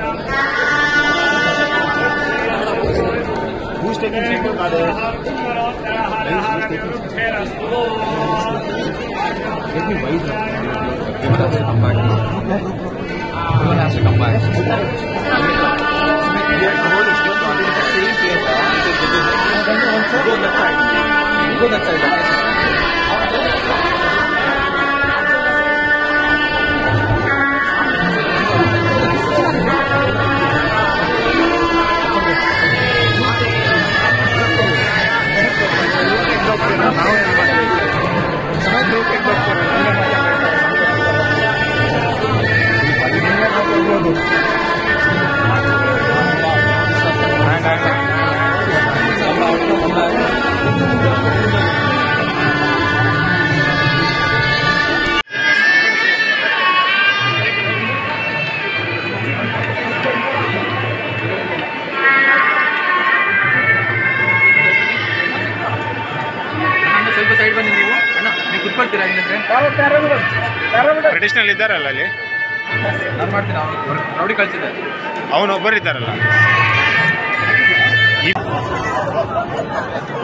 Who's taking second card? Let me wise up. Everyone has to come back. Everyone has to come back. We are going to still on the same place. Go that side. Go that side. ಸ್ವಲ್ಪ side ಬನ್ನಿ ನೀವು ಅಣ್ಣ ನೀವು ಕುತ್ಕೊಳ್ತೀರಾ ಇಲ್ಲಂದ್ರೆ traditional ಇದ್ದಾರಲ್ಲ ಅಲ್ಲಿ ನಾನು ಮಾಡ್ತೀನಿ ಅವನು ರೌಡಿ ಕಳಿಸಿದ್ದೆ ಅವನೊಬ್ಬರು ಇದ್ದಾರಲ್ಲ